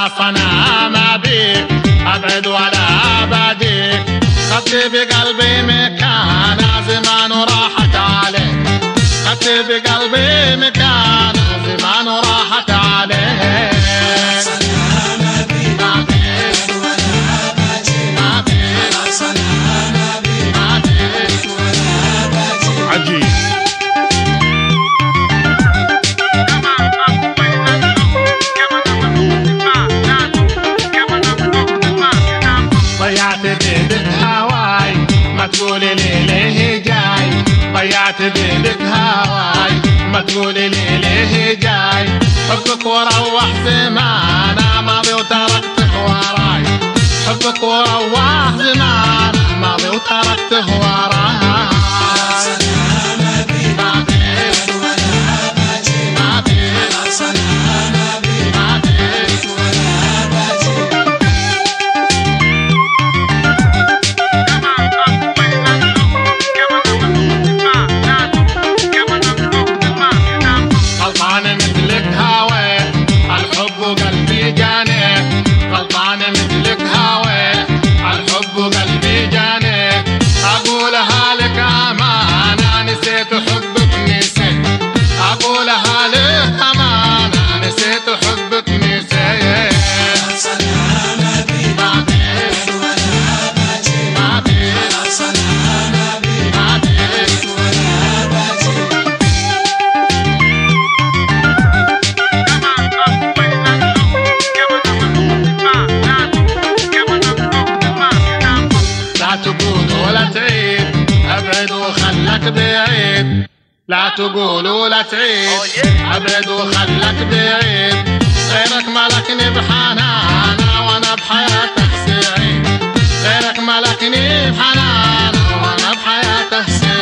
صنع بيك أبعد ولا أبعديك، خدت بقلبي مكان زمان وراحت عليك، خدت بقلبي مكان زمان وراحت عليك. عجيب ضيعت بيدك هواي ما تقولي لي ليه جاي، ضيعت بيدك هواي ما تقولي لي ليه جاي، حبك وروح زمان ماضي وتركته وراي، حبك وروح زمان ماضي وتركته وراي. لا تقول ولا تعيد أبعد وخلك بعيد، غيرك ملكني بحنانا وانا بحياتك سعيد، غيرك ملكني بحنانا وانا بحياتك سعيد.